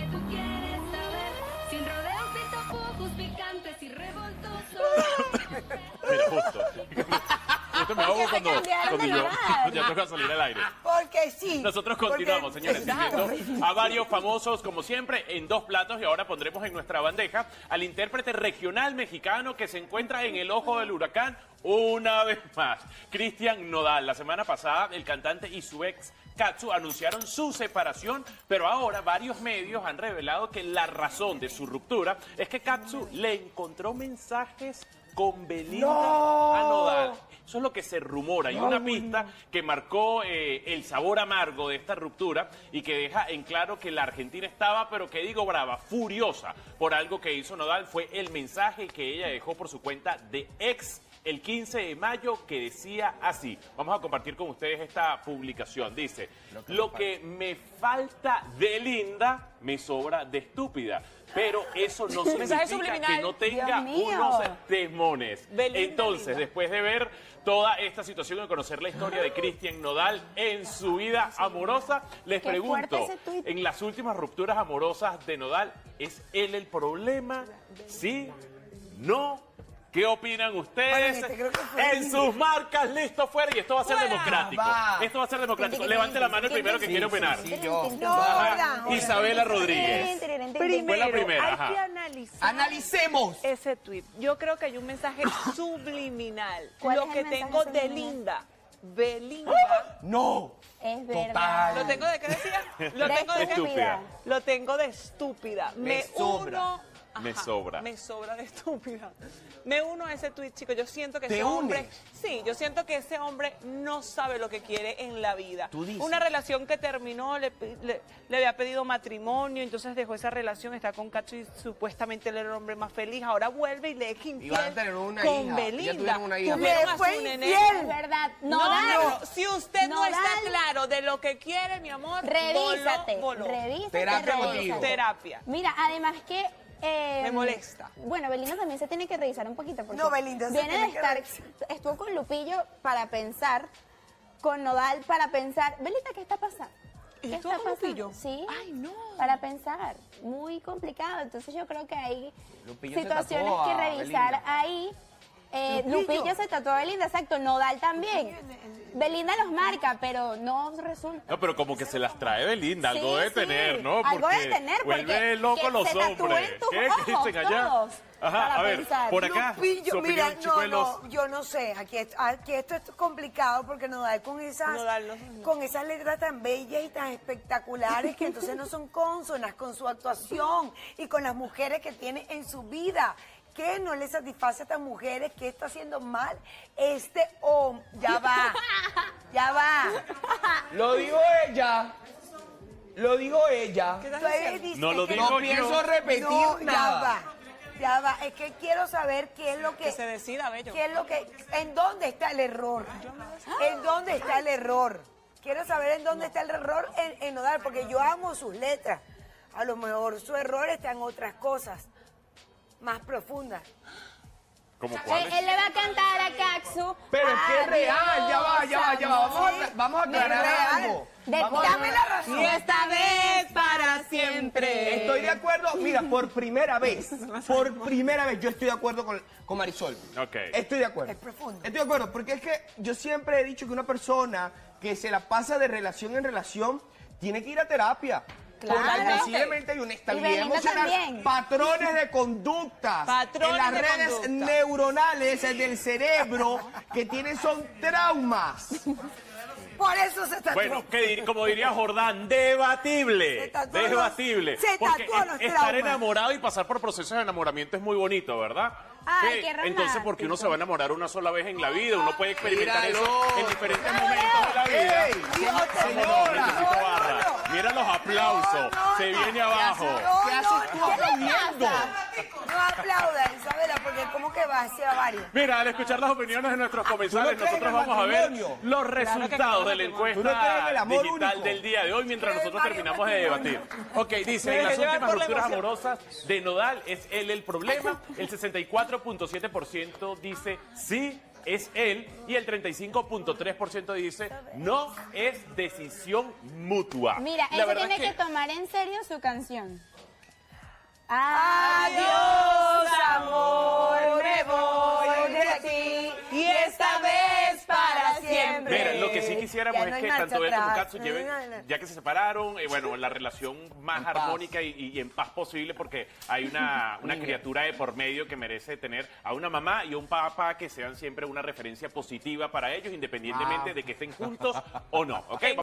tú quieres saber. Sin rodeos ni tapujos picantes y revoltosos. Mira, justo me ahogo cuando ya toca salir al aire. Porque sí. Nosotros continuamos, señores, sirviendo a varios famosos, como siempre, en dos platos. Y ahora pondremos en nuestra bandeja al intérprete regional mexicano que se encuentra en el ojo del huracán una vez más, Cristian Nodal. La semana pasada, el cantante y su ex Katsu anunciaron su separación, pero ahora varios medios han revelado que la razón de su ruptura es que Katsu le encontró mensajes con Belinda a Nodal. Eso es lo que se rumora. Hay una pista que marcó el sabor amargo de esta ruptura y que deja en claro que la Argentina estaba, pero que digo brava, furiosa por algo que hizo Nodal. Fue el mensaje que ella dejó por su cuenta de ex el 15 de mayo que decía así. Vamos a compartir con ustedes esta publicación. Dice, lo que me falta de linda, me sobra de estúpida. Pero eso no significa que no tenga unos tesmones. Entonces, después de ver toda esta situación y conocer la historia de Cristian Nodal en su vida amorosa, les pregunto, en las últimas rupturas amorosas de Nodal, ¿es él el problema? ¿Sí? ¿No? ¿Qué opinan ustedes? En sus marcas, listo, fuera. Y esto va a ser democrático. Esto va a ser democrático. Levante la mano el primero que quiere opinar. Isabela Rodríguez. Fue la primera. Hay que analizar. Analicemos ese tweet. Yo creo que hay un mensaje subliminal. Lo que tengo de linda. Belinda. No. Es verdad. Total. ¿Lo tengo de qué decía? Lo tengo de estúpida. Lo tengo de estúpida. Me sobra. Me sobra. Me sobra de estúpida. Me uno a ese tuit, chicos. Yo siento que ¿Te ese hombre... unes? Sí, yo siento que ese hombre no sabe lo que quiere en la vida. Tú dices. Una relación que terminó, le había pedido matrimonio, entonces dejó esa relación, está con Katsu y supuestamente él era el hombre más feliz. Ahora vuelve y le es infiel van a tener una con hija. Belinda. Ya tuvieron una hija. Tuvieron a fue su nené. infiel. Es verdad. No, si usted no está Nodal. claro de lo que quiere, mi amor, Revísate. voló. Revísate. Terapia revísate. contigo. Terapia. Mira, además que... Me molesta. Bueno, Belinda también se tiene que revisar un poquito. Porque No, Belinda se viene tiene de que estar, revisar. estuvo con Lupillo para pensar, con Nodal para pensar. Belinda, ¿qué está pasando? ¿Qué ¿Estuvo está con pasando? Lupillo? Sí. Ay, no. Para pensar. Muy complicado. Entonces yo creo que hay Lupillo se situaciones tatuó que a revisar Belinda. ahí. Lupillo se tatuó a Belinda, exacto. Nodal también. Belinda los marca, pero no resulta. No, pero como que se las trae Belinda, algo Sí, debe sí. tener, ¿no? Algo Porque debe tener, porque vuelve loco que los se tatúen hombres. tus ¿Qué ojos dicen allá? todos Ajá, para a ver, pensar. por acá. Lupillo, su mira, opinión, chicuelos. yo no sé, aquí esto es complicado porque Nodal con con esas letras tan bellas y tan espectaculares que entonces no son consonas con su actuación y con las mujeres que tiene en su vida. ¿Qué no le satisface a estas mujeres? ¿Qué está haciendo mal este hombre? Ya va, ya va. Lo dijo ella. Lo dijo ella. Tú ahí dices No lo que digo No yo. pienso repetir No, nada. ya va. Es que quiero saber qué es lo Que se decida, bello. ¿Qué es lo que, en dónde está el error? ¿En dónde está el error? Quiero saber en dónde está el error en Nodal, porque yo amo sus letras. A lo mejor su error está en otras cosas más profundas. ¿Cómo cuáles? Él le va a cantar a Katsu. Pero es que es real, ya va. Vamos a aclarar algo. Dame la razón. Y esta vez para siempre. Estoy de acuerdo, mira, por primera vez, yo estoy de acuerdo con Marisol. Ok. Estoy de acuerdo. Es profundo. Estoy de acuerdo, porque es que yo siempre he dicho que una persona que se la pasa de relación en relación tiene que ir a terapia. Claro. Porque posiblemente hay una Y estabilidad Belinda emocional, también. patrones de conductas Patrones en las de redes conducta. neuronales del cerebro que tienen son traumas. Por eso se tatuó. Bueno, como diría Jordán, debatible. Se tatuó Debatible. se Porque tatuó los estar traumas. enamorado y pasar por procesos de enamoramiento es muy bonito, ¿verdad? Ay, Que qué entonces, porque uno se va a enamorar una sola vez en la vida, uno puede experimentar Míralo. eso en diferentes momentos de la vida. ¡Ey! Vamos, Señora. Necesito barra. Mira los aplausos. Se viene abajo. ¿Qué haces tú aplaudiendo? No aplauda, Isabela, porque como que va hacia varios. Mira, al escuchar las opiniones de nuestros comensales, ¿Tú no crees en nosotros el vamos a ver matrimonio? los resultados de la ¿Tú no crees en encuesta el amor digital único? del día de hoy, mientras ¿Crees nosotros en terminamos de varios debatir. Ok, dice, Me en las dejé llevar últimas por la rupturas emoción. amorosas de Nodal, ¿es él el problema? El 64.7% dice sí, es él, y el 35.3% dice no, es decisión mutua. Mira, La él verdad tiene es que tomar en serio su canción. Adiós, amor, me voy de ti y esta vez para siempre. Mira, lo que sí quisiéramos Ya no es hay que marcha tanto él como atrás. Katsu lleven, ya que se separaron, bueno, la relación más armónica y en paz posible, porque hay una criatura de por medio que merece tener a una mamá y un papá que sean siempre una referencia positiva para ellos, independientemente de que estén juntos o no, ¿ok?